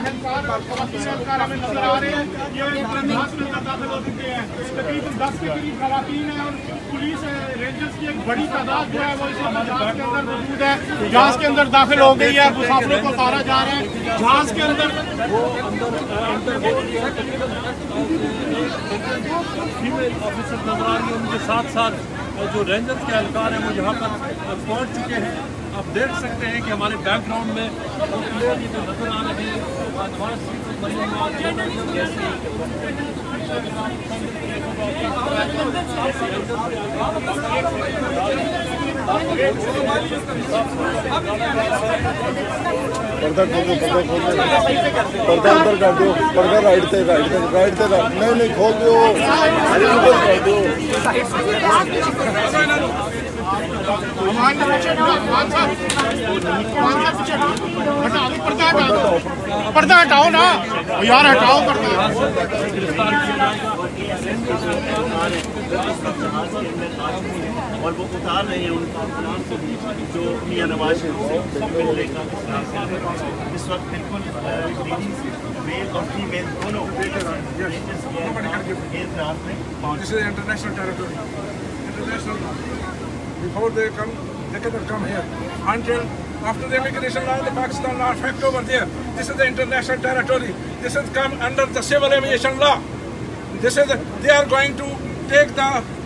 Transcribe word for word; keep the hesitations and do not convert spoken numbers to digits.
एहलकार हमें नजर आ रहे हैं। ये घास में दाखिल हो चुके हैं, तकरीबन दस के करीब खवातीन है और पुलिस रेंजर्स की एक बड़ी तादाद जो है वो इस वक्त जहाज के अंदर मौजूद है। जहाज के अंदर दाखिल हो गई है, मुसाफिरों को उतारा जा रहा है जहाज के अंदर। फीमेल ऑफिसर नजर आ रही है, उनके साथ साथ जो रेंजर्स के एहलकार हैं वो यहाँ पर पहुँच चुके हैं। आप देख सकते हैं कि हमारे बैकग्राउंड में वो क्लियरली जो नजर आ रहे हैं नवाज पर्दा खोलो, पर्दा खोलो, पर्दा अंदर कर दो, पर्दा राइट से राइट से राइट से नहीं नहीं खोल दो, ऊपर कर दो। पर्दा हटाओ ना यार, हटाओ पर्दा। और वो उतार रहे हैं उनका जो मियां नवाज सब मिलने का इस वक्त बिल्कुल मेल और फीमेल दोनों एयरक्राफ्ट में पहुंच। This is international territory. International law. Before they come, they cannot come here until after the immigration law, the Pakistan law effect over there. This is the international territory. This has come under the civil aviation law. This is the, they are going to take the